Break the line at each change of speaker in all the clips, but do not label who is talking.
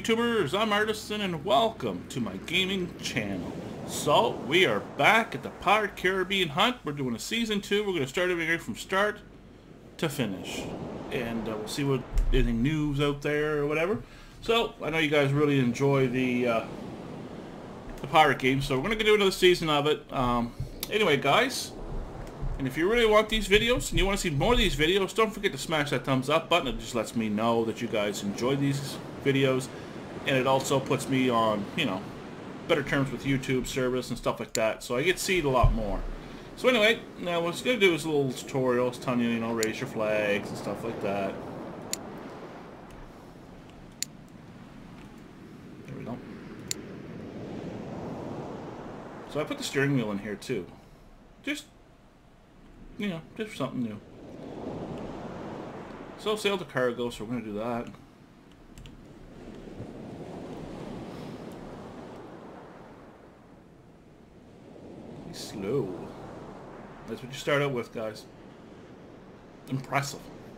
YouTubers, I'm Artisan and welcome to my gaming channel. So, we are back at the Pirate Caribbean Hunt. We're doing a Season 2. We're going to start everything from start to finish. And we'll see what anything new's out there or whatever. So, I know you guys really enjoy the pirate game, so we're going to do another season of it. Anyway, guys, and if you really want these videos and you want to see more of these videos, don't forget to smash that thumbs up button. It just lets me know that you guys enjoy these videos, and it also puts me on, you know, better terms with YouTube service and stuff like that, so I get seen a lot more. So anyway, now what it's going to do is a little tutorial. It's telling you, you know, raise your flags and stuff like that. There we go. So I put the steering wheel in here too. Just, you know, just for something new. So sail to cargo, so we're going to do that. Be slow. That's what you start out with, guys. Impressive.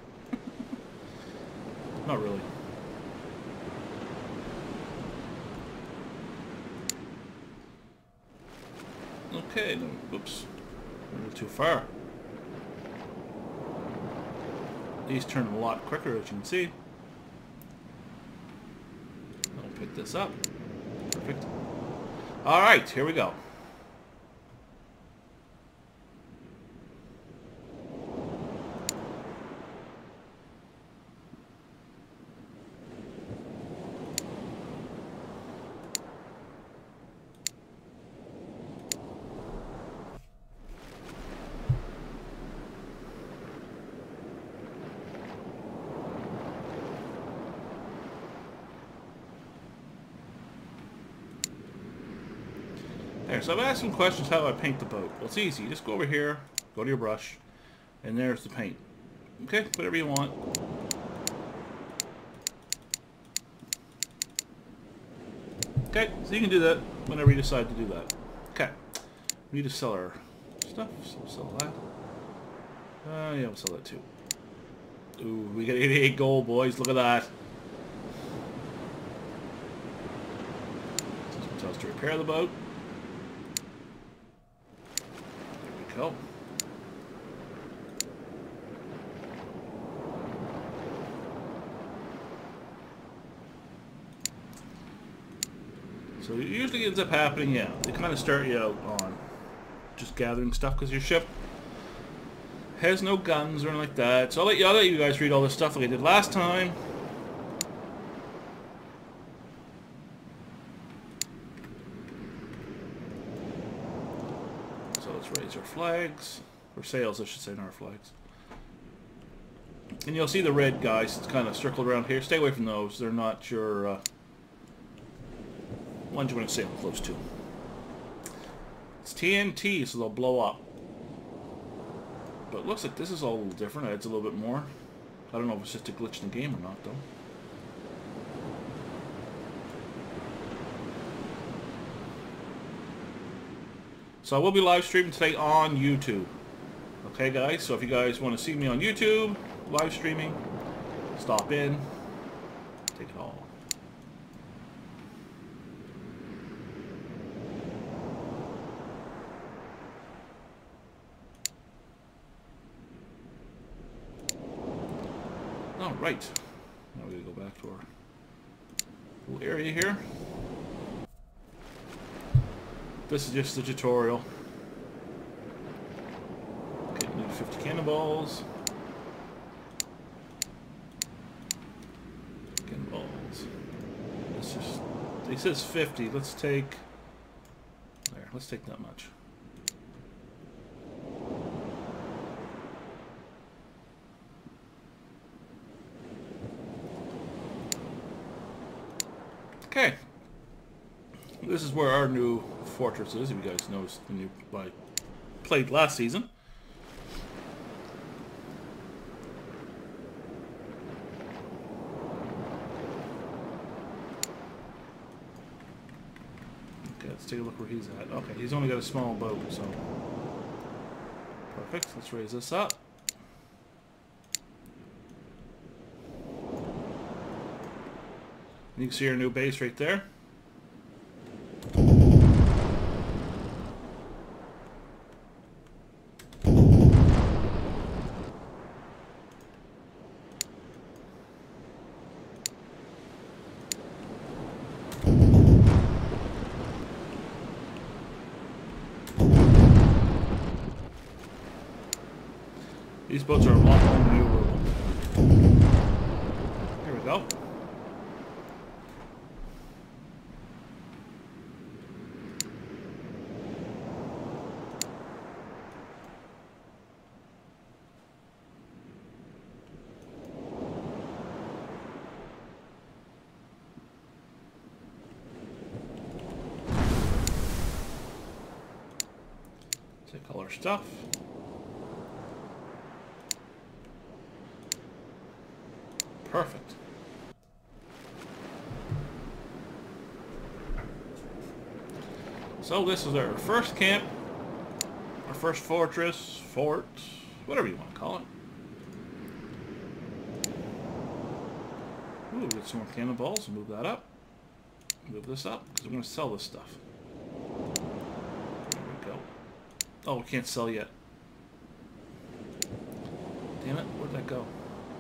Not really. Okay, then, oops. A little too far. These turn a lot quicker, as you can see. I'll pick this up. Perfect. Alright, here we go. There, so I've asked some questions how I paint the boat. Well, it's easy. You just go over here, go to your brush, and there's the paint. Okay, whatever you want. Okay, so you can do that whenever you decide to do that. Okay, we need to sell our stuff, so we'll sell that. Yeah, we'll sell that too. Ooh, we got 88 gold, boys. Look at that. This one tells us to repair the boat. Go. So it usually ends up happening, yeah, they kind of start you out on just gathering stuff because your ship has no guns or anything like that. So I'll let you guys read all this stuff like I did last time. So let's raise our flags, or sails I should say, not our flags. And you'll see the red guys, it's kind of circled around here. Stay away from those, they're not your ones you want to sail close to. It's TNT, so they'll blow up. But it looks like this is all a little different, adds a little bit more. I don't know if it's just a glitch in the game or not though. So I will be live streaming today on YouTube. Okay, guys? So if you guys want to see me on YouTube, live streaming, stop in, take it all. Alright. Now we're going to go back to our little area here. This is just the tutorial. Okay, need 50 cannonballs. Cannonballs. Let's just, it says 50. Let's take, there, let's take that much. Okay. This is where our new fortress is, if you guys noticed when you played last season. Okay, let's take a look where he's at. Okay, he's only got a small boat, so perfect. Let's raise this up. You can see our new base right there. These boats are a lot more maneuverable. Here we go. Take all our stuff. Perfect. So this is our first camp, our first fortress, fort, whatever you want to call it. Ooh, get some more cannonballs. Move that up. Move this up because we're going to sell this stuff. There we go. Oh, we can't sell yet. Damn it! Where'd that go?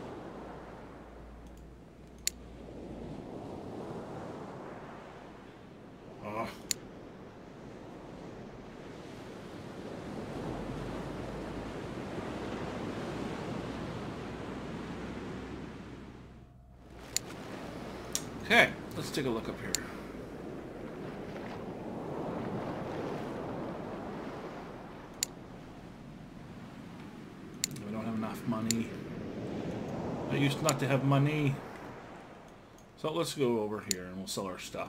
Okay, let's take a look up here. We don't have enough money. I used not to have money. So let's go over here and we'll sell our stuff.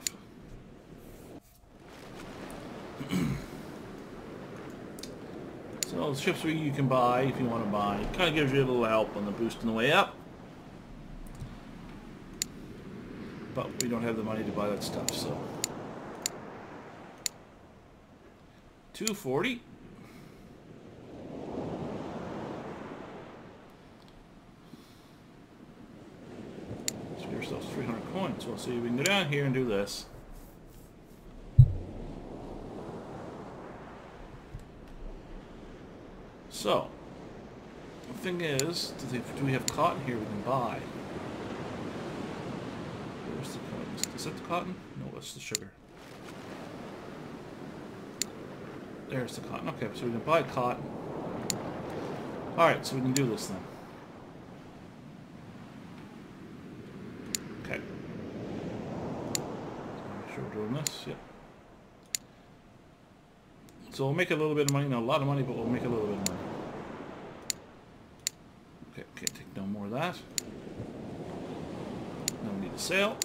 So the ships you can buy if you want to buy. It kind of gives you a little help on the boost on the way up. But we don't have the money to buy that stuff, so 240. Let's get ourselves 300 coins. We'll see if we can go down here and do this. So the thing is, do we have cotton here we can buy? Is that the cotton? No, it's the sugar. There's the cotton. Okay, so we can buy cotton. Alright, so we can do this then. Okay. Make sure we're doing this. Yep. So we'll make a little bit of money. Not a lot of money, but we'll make a little bit of money. Okay, can't take no more of that. Now we need to sail.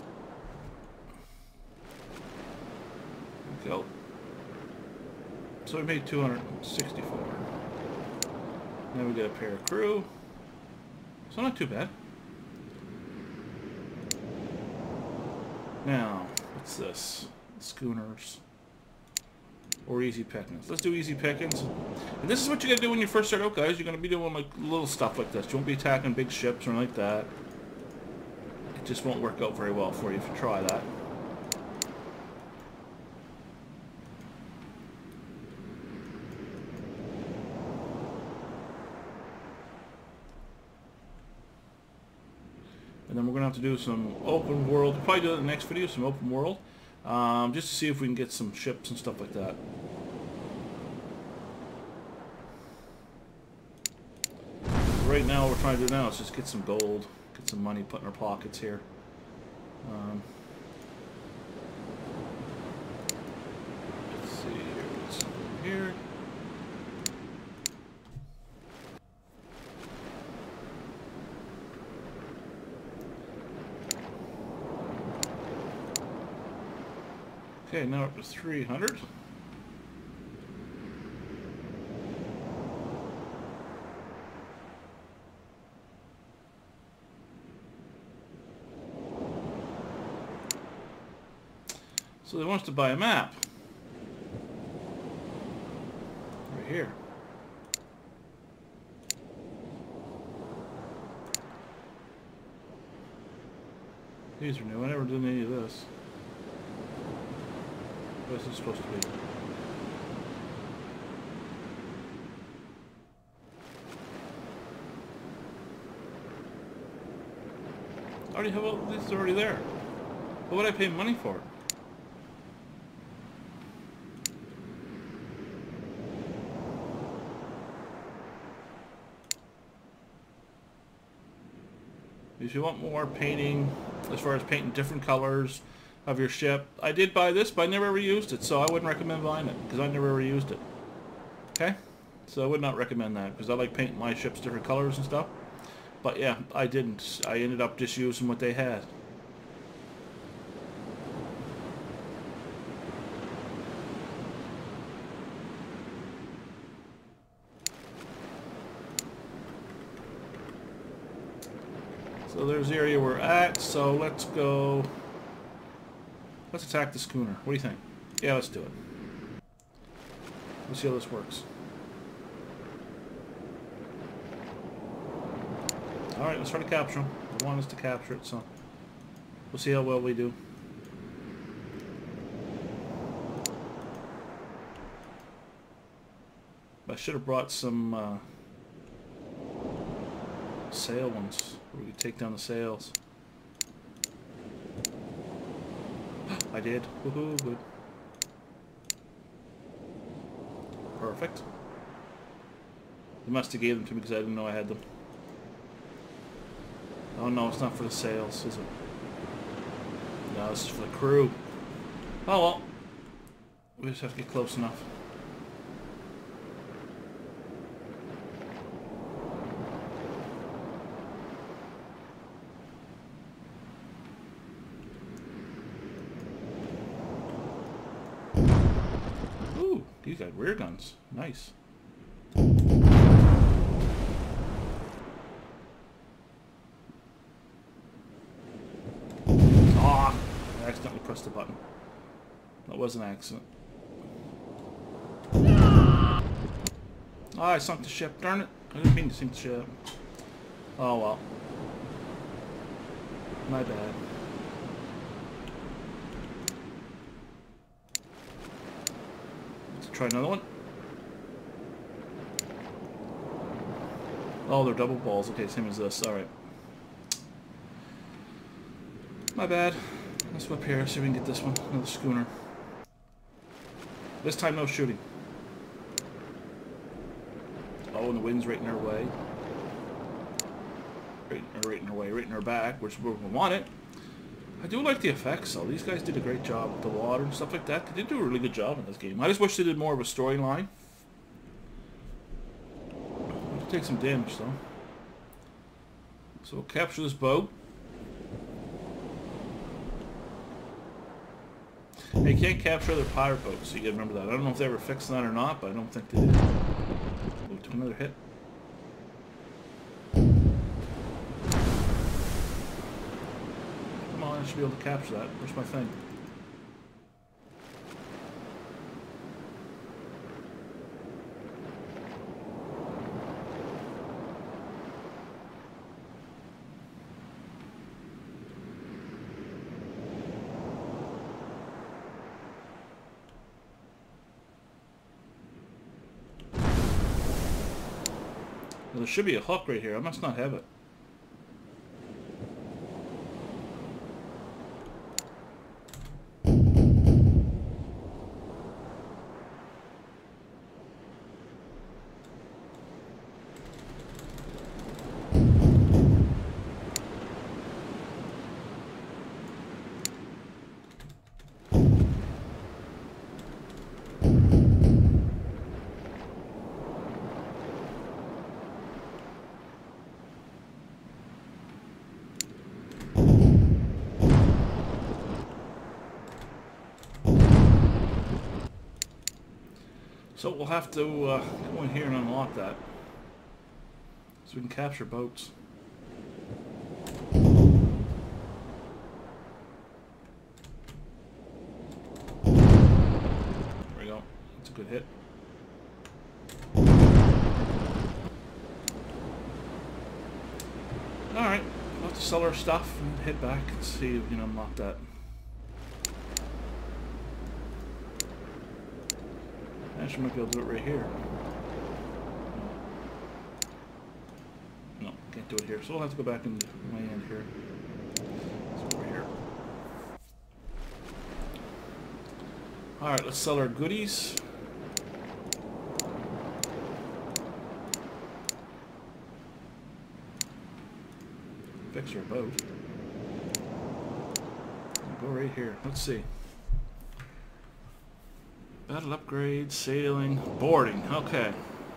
Go. So we made 264. Now we get a pair of crew. So not too bad. Now, what's this? Schooners. Or easy pickings. Let's do easy pickings. And this is what you gotta do when you first start out, guys. You're gonna be doing like little stuff like this. You won't be attacking big ships or anything like that. It just won't work out very well for you if you try that. And then we're going to have to do some open world. We'll probably do it in the next video, some open world. Just to see if we can get some ships and stuff like that. Right now, what we're trying to do now is just get some gold, get some money put in our pockets here. Let's see here. Let's go here. Okay, now up to 300. So they want us to buy a map. Right here. These are new. I never did any of this. What's this supposed to be? I already have all these already there. What would I pay money for it? If you want more painting, as far as painting different colors of your ship, I did buy this, but I never ever used it, so I wouldn't recommend buying it, because I never ever used it. Okay? So I would not recommend that, because I like painting my ships different colors and stuff. But yeah, I didn't. I ended up just using what they had. So there's the area we're at, so let's go... Let's attack the schooner. What do you think? Yeah, let's do it. Let's see how this works. Alright, let's try to capture them. They want us to capture it, so... We'll see how well we do. I should have brought some, sail ones, where we could take down the sails. I did. Woohoo, good. Perfect. They must have gave them to me because I didn't know I had them. Oh no, it's not for the sails, is it? No, this is for the crew. Oh well. We just have to get close enough. Ooh, these got rear guns. Nice. I accidentally pressed the button. That was an accident. Oh, I sunk the ship. Darn it. I didn't mean to sink the ship. Oh well. My bad. Let's try another one. Oh, they're double balls. Okay, same as this. Alright. My bad. Let's go up here, see if we can get this one. Another schooner. This time no shooting. Oh, and the wind's right in our way. Right in our back, which we want it. I do like the effects though. These guys did a great job with the water and stuff like that. They did do a really good job in this game. I just wish they did more of a storyline. We'll take some damage though. So we'll capture this boat. They can't capture other pirate boats, so you gotta remember that. I don't know if they ever fixed that or not, but I don't think they did. Oh, took another hit. Come on, I should be able to capture that. Where's my thing? There should be a hook right here. I must not have it. So we'll have to go in here and unlock that, so we can capture boats. There we go. That's a good hit. Alright, we'll have to sell our stuff and head back and see if we can unlock that. Actually, might be able to do it right here. No, can't do it here. So we'll have to go back into my end here. Let's go over here. Alright, let's sell our goodies. Fix our boat. We'll go right here. Let's see. Battle upgrade, sailing, boarding. Okay.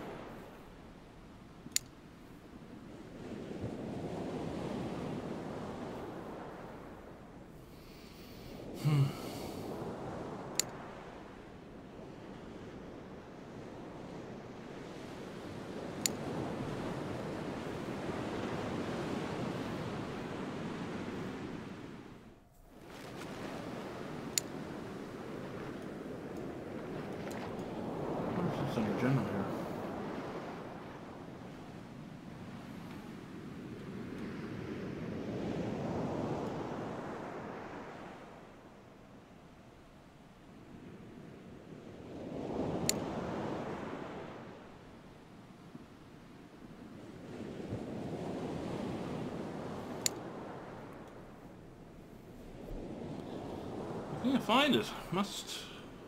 Under general here. I can't find it. Must.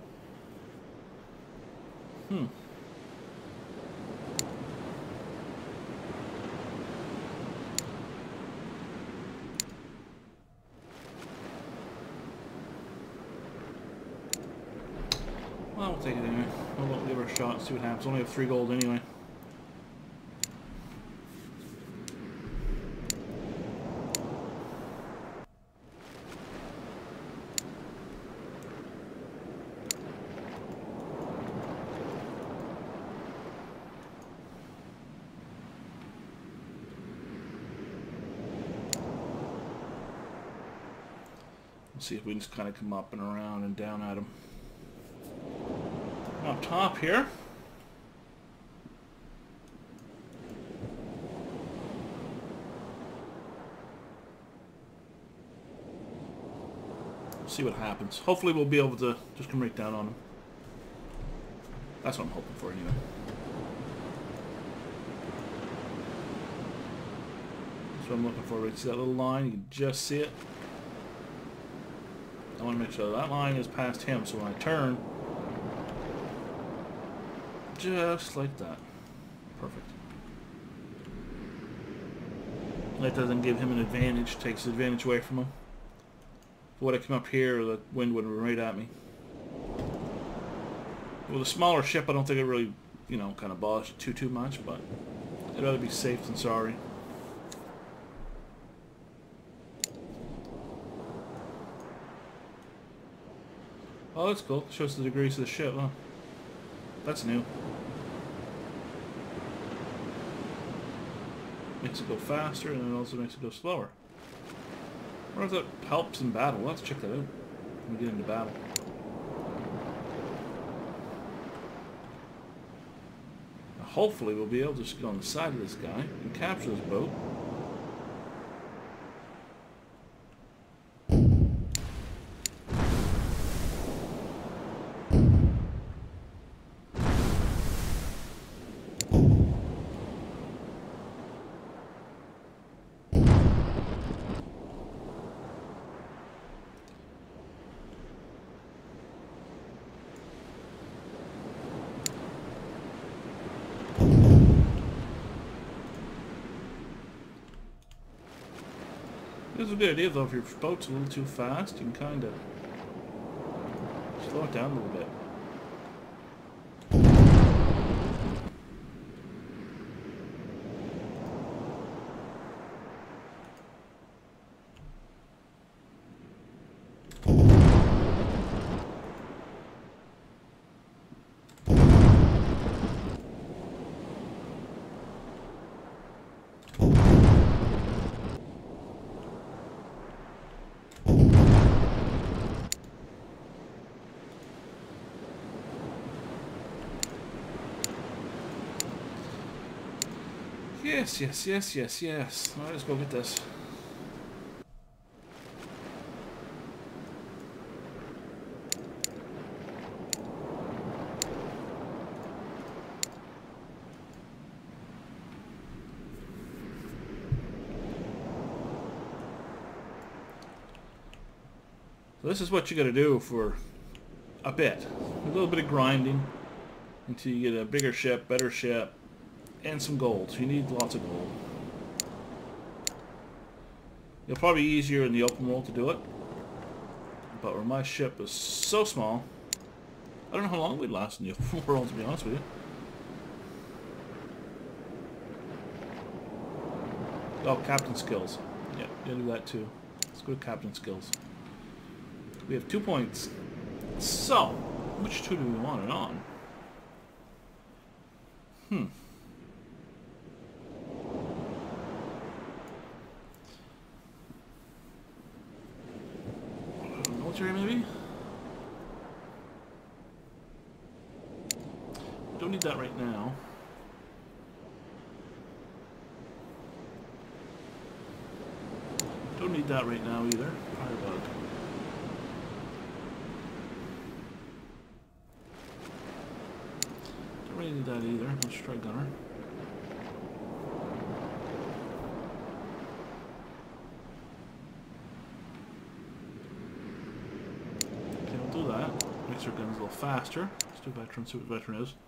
Well, we'll take it anyway. We'll give her a shot and see what happens. We only have 3 gold anyway. Let's see if we can just kind of come up and around and down at him. Up top here. See what happens. Hopefully we'll be able to just come right down on him. That's what I'm hoping for anyway. That's what I'm looking for. Right, see that little line? You can just see it. I want to make sure that line is past him, so when I turn, just like that. Perfect. That doesn't give him an advantage, takes the advantage away from him. Would I come up here, the wind would run right at me. With a smaller ship, I don't think it really, you know, kind of bothers you too much, but I'd rather be safe than sorry. Oh, that's cool. Shows the degrees of the ship, huh? That's new. Makes it go faster, and it also makes it go slower. I wonder if that helps in battle. Let's check that out when we get into battle. Now, hopefully we'll be able to just get on the side of this guy and capture this boat. This is a good idea though, if your boat's a little too fast, you can kind of slow it down a little bit. Yes, yes, yes, yes, yes. Alright, let's go get this. This is what you got to do for a bit. A little bit of grinding until you get a bigger ship, better ship, and some gold. So you need lots of gold. It'll probably be easier in the open world to do it. But where my ship is so small, I don't know how long we'd last in the open world, to be honest with you. Oh, captain skills. Yeah, you gotta do that too. Let's go to captain skills. We have 2 points. So, which two do we want it on? Military, maybe? Don't need that right now. Don't need that right now either. Firebug. Don't really need that either. Let's try gunner. Okay, we'll do that. Makes our guns a little faster. Let's do veteran, see what veteran is.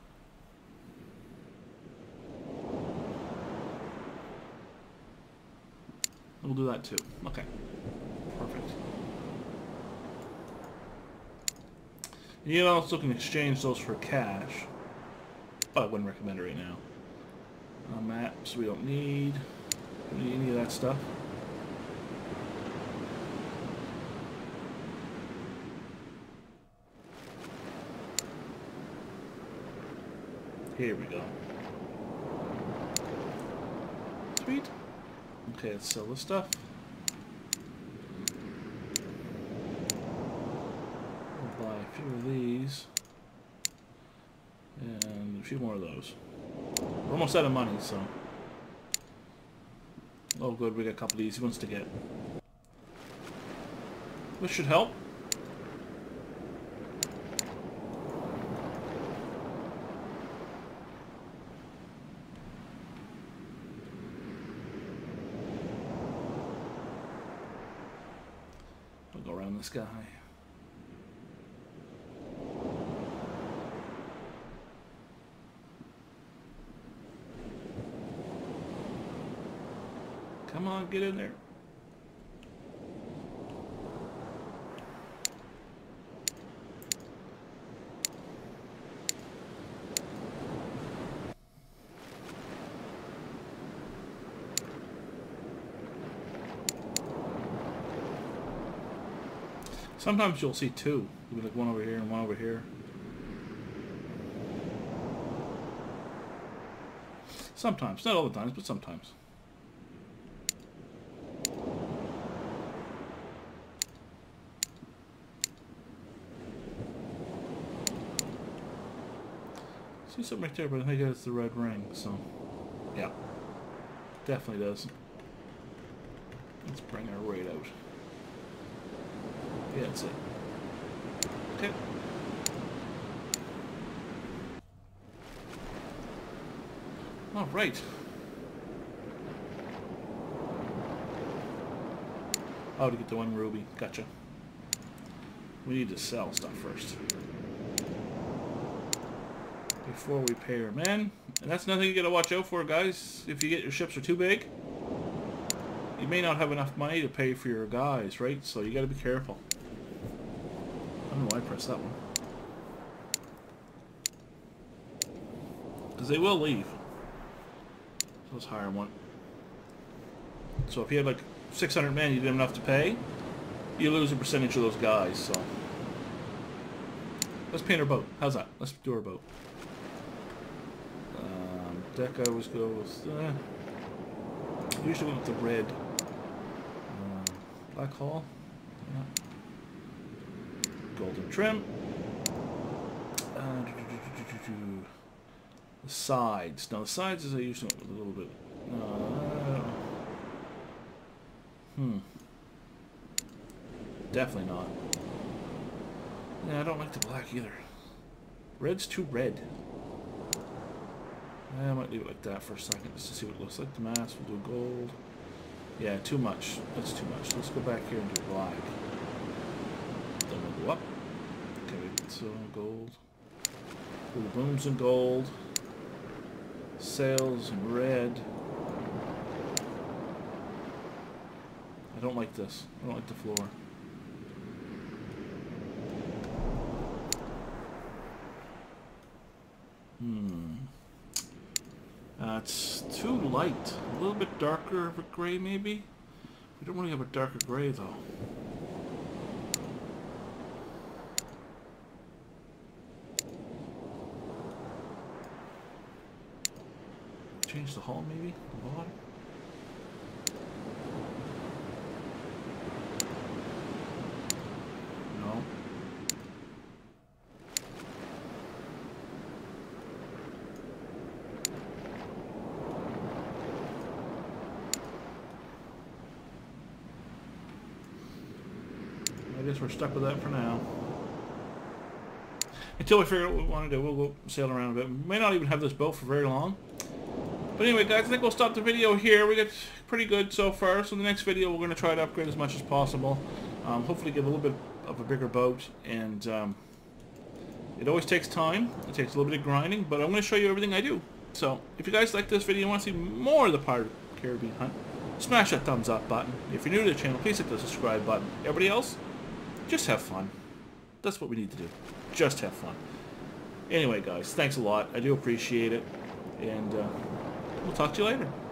We'll do that too. Okay. Perfect. And you also can exchange those for cash. But I wouldn't recommend it right now. Maps we don't need. Don't need any of that stuff. Here we go. Sweet. Okay, let's sell this stuff. We'll buy a few of these. And a few more of those. We're almost out of money, so... Oh good, we got a couple of easy ones to get. This should help. We'll go around this guy. Come on, get in there. Sometimes you'll see two. You'll be like one over here and one over here. Sometimes. Not all the times, but sometimes. See something right there, but I think it's the red ring, so yeah. Definitely does. Let's bring our rate out. Yeah, that's it. Okay. All right. Oh, to get the one ruby. Gotcha. We need to sell stuff first before we pay our men. And that's nothing you gotta watch out for, guys. If you get your ships are too big, you may not have enough money to pay for your guys, right? So you gotta be careful. I don't know why I pressed that one. Because they will leave. So let's hire one. So if you had like 600 men, you didn't have enough to pay, you lose a percentage of those guys, so. Let's paint our boat. How's that? Let's do our boat. Deck I always go with, usually went with the red. Black hull. Yeah. Golden trim. The sides. Now the sides is I usually went with a little bit. Definitely not. Yeah, I don't like the black either. Red's too red. I might leave it like that for a second just to see what it looks like. The mask, we'll do gold. Yeah, too much. That's too much. Let's go back here and do black. So gold. The booms in gold. Sails in red. I don't like this. I don't like the floor. It's too light. A little bit darker of a gray, maybe? We don't really have a darker gray, though. Change the hull, maybe? The bottom? No. I guess we're stuck with that for now. Until we figure out what we want to do, we'll go sail around a bit. We may not even have this boat for very long. But anyway, guys, I think we'll stop the video here. We got pretty good so far. So in the next video, we're going to try to upgrade as much as possible. Hopefully get a little bit of a bigger boat. And it always takes time. It takes a little bit of grinding. But I'm going to show you everything I do. So if you guys like this video and want to see more of the Pirates of the Caribbean Hunt, smash that thumbs up button. If you're new to the channel, please hit the subscribe button. Everybody else, just have fun. That's what we need to do. Just have fun. Anyway, guys, thanks a lot. I do appreciate it. And we'll talk to you later.